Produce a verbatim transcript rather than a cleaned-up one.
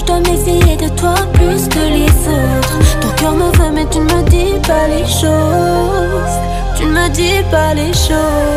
je dois m'essayer de toi plus que les autres. Ton cœur me veut mais tu ne me dis pas les choses. Tu ne me dis pas les choses.